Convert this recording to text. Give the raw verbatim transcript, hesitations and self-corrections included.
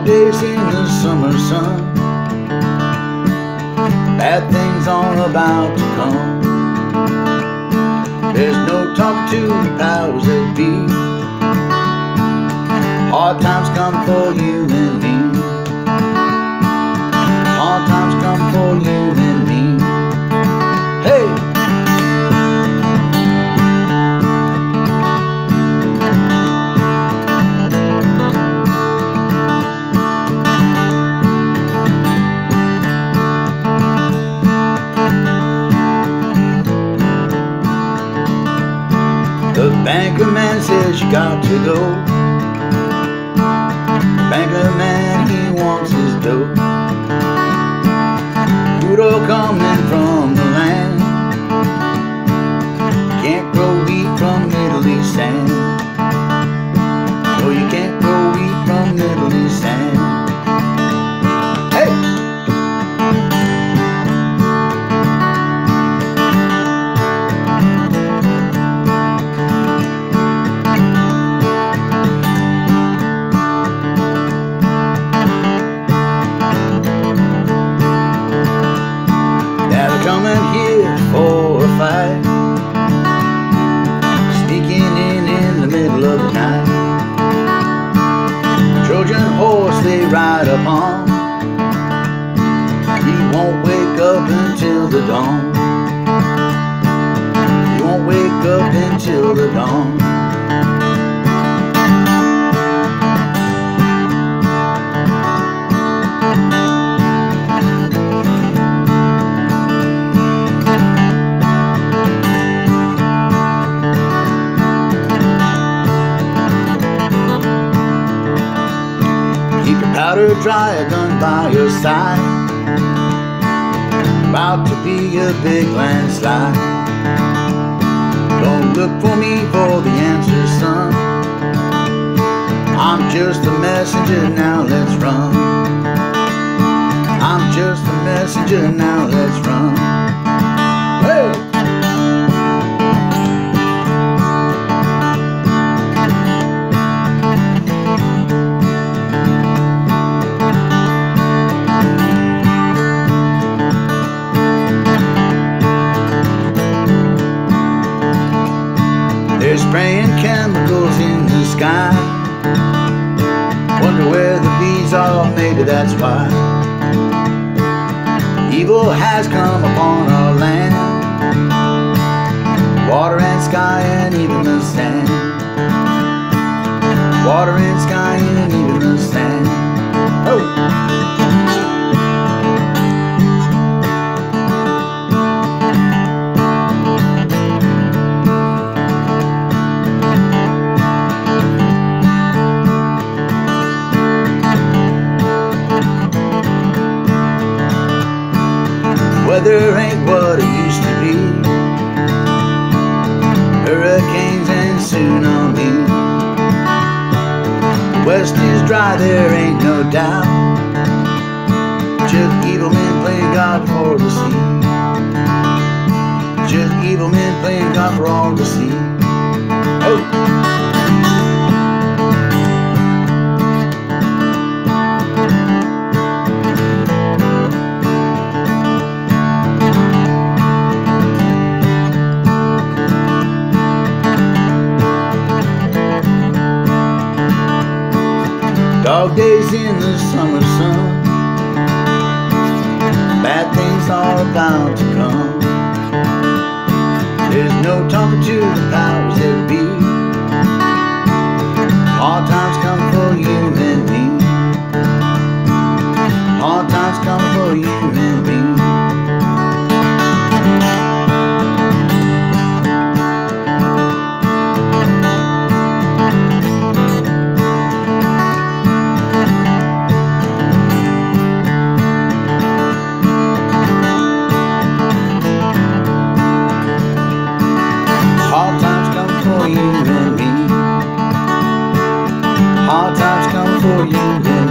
Dog days in the summer sun, bad things are about to come. There's no talk to the powers that be. Hard times come for you and me. Hard times come for you and me. Hey! The banker man says you got to go. The banker man, he wants his dough. Food all coming from the land. Can't grow wheat from Middle East sand. No, you can't grow wheat from Middle East sand. Hey! Coming here for a fight, sneaking in in the middle of the night. Trojan horse they ride upon, he won't wake up until the dawn. He won't wake up until the dawn. Keep your powder dry, a gun by your side. About to be a big landslide. Don't look for me for the answer, son. I'm just a messenger, now let's run. I'm just a messenger, now let's run. Hey! They're spraying chemicals in the sky. Wonder where the bees are made of, that's why. Evil has come upon our land. Water and sky and even the sand. Water and sky and even the sand. Oh! Weather ain't what it used to be. Hurricanes and tsunami. The West is dry, there ain't no doubt. Just evil men playing God for all to see. Just evil men playing God for all to see. Oh! Dog days in the summer sun, bad things are about to come. There's no talking to the powers that be. Hard times come for you and me. Hard times come for you and me. Hard times come for you and me. Hard times come for you and me.